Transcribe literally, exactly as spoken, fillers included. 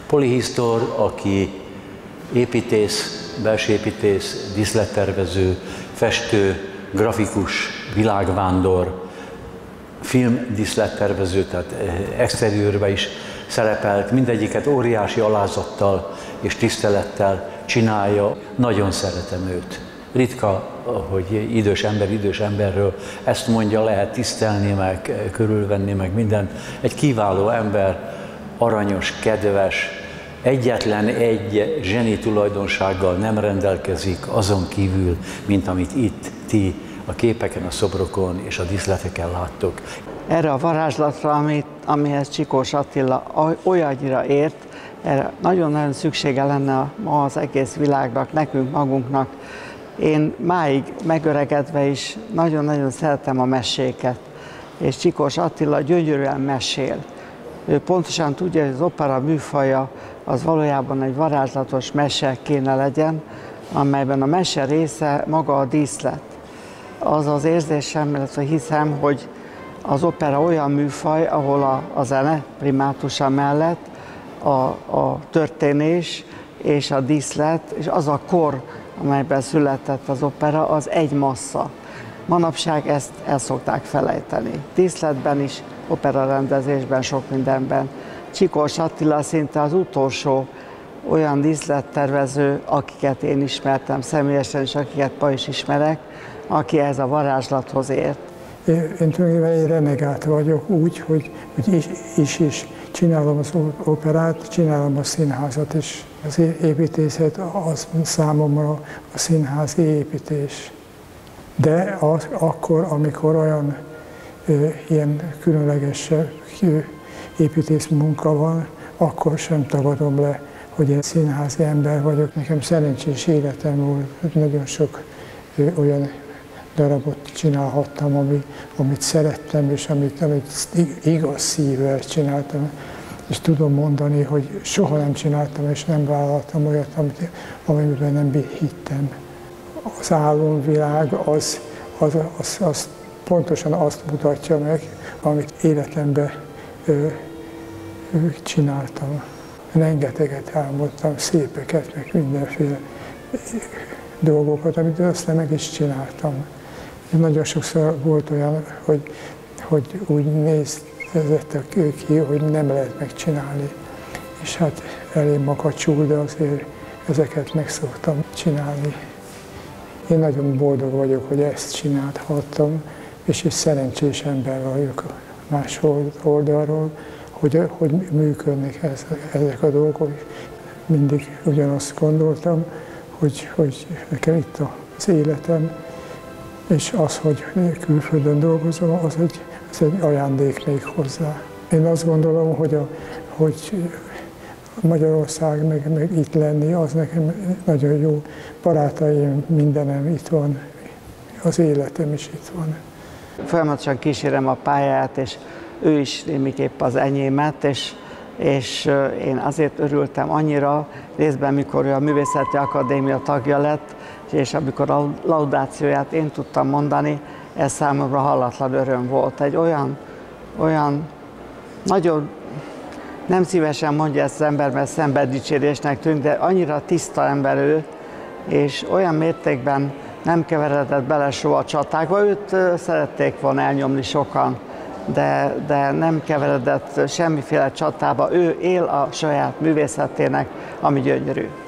polihisztor, aki építész, belső építész, díszlettervező, festő, grafikus, világvándor, filmdíszlettervező, tehát exteriőrbe is szerepelt, mindegyiket óriási alázattal és tisztelettel csinálja. Nagyon szeretem őt. Ritka, hogy idős ember idős emberről ezt mondja, lehet tisztelni, meg körülvenni, meg mindent. Egy kiváló ember, aranyos, kedves, egyetlen egy zseni tulajdonsággal nem rendelkezik azon kívül, mint amit itt ti a képeken, a szobrokon és a díszleteken láttok. Erre a varázslatra, amit, amihez Csikós Attila olyannyira ért, erre nagyon-nagyon szüksége lenne ma az egész világnak, nekünk magunknak. Én máig megöregedve is nagyon-nagyon szeretem a meséket, és Csikós Attila gyönyörűen mesél. Ő pontosan tudja, hogy az opera műfaja az valójában egy varázslatos mese kéne legyen, amelyben a mese része maga a díszlet. Az az érzésem, illetve hiszem, hogy az opera olyan műfaj, ahol a, a zene primátusa mellett a, a történés és a díszlet, és az a kor, amelyben született az opera, az egy massza. Manapság ezt el szokták felejteni. Díszletben is, operarendezésben, sok mindenben. Csikós Attila szinte az utolsó olyan díszlettervező, akiket én ismertem személyesen, és akiket ma is ismerek, aki ez a varázslathoz ért. Én, én tulajdonképpen egy renegát vagyok úgy, hogy, hogy is, is, is csinálom az operát, csinálom a színházat is. Az építészet az számomra a színházi építés. De az, akkor, amikor olyan ö, ilyen különleges építész munka van, akkor sem tagadom le, hogy én színházi ember vagyok. Nekem szerencsés életem volt, nagyon sok ö, olyan darabot csinálhattam, ami, amit szerettem, és amit, amit igaz szívvel csináltam. És tudom mondani, hogy soha nem csináltam, és nem vállaltam olyat, amit, amiben nem hittem. Az álomvilág az, az, az, az pontosan azt mutatja meg, amit életemben ö, ö, csináltam. Rengeteget álmodtam, szépeket, meg mindenféle dolgokat, amit aztán meg is csináltam. Nagyon sokszor volt olyan, hogy, hogy úgy nézett ki, hogy nem lehet megcsinálni. És hát elég makacsul, de azért ezeket meg szoktam csinálni. Én nagyon boldog vagyok, hogy ezt csinálhattam, és egy szerencsés ember vagyok más oldalról, hogy, hogy működnek ezek a dolgok. Mindig ugyanazt gondoltam, hogy, hogy nekem itt az életem, és az, hogy külföldön dolgozom, az egy, az egy ajándék még hozzá. Én azt gondolom, hogy, a, hogy Magyarország meg, meg itt lenni, az nekem nagyon jó. Barátaim, mindenem itt van, az életem is itt van. Folyamatosan kísérem a pályát, és ő is némiképp az enyémet, és, és én azért örültem annyira, részben mikor ő a Művészeti Akadémia tagja lett, és amikor a laudációját én tudtam mondani, ez számomra hallatlan öröm volt. Egy olyan, olyan nagyon, nem szívesen mondja ezt az ember, mert szenveddicsérésnek tűnik, de annyira tiszta ember ő, és olyan mértékben nem keveredett bele soha a csatákba. Őt szerették volna elnyomni sokan, de, de nem keveredett semmiféle csatába. Ő él a saját művészetének, ami gyönyörű.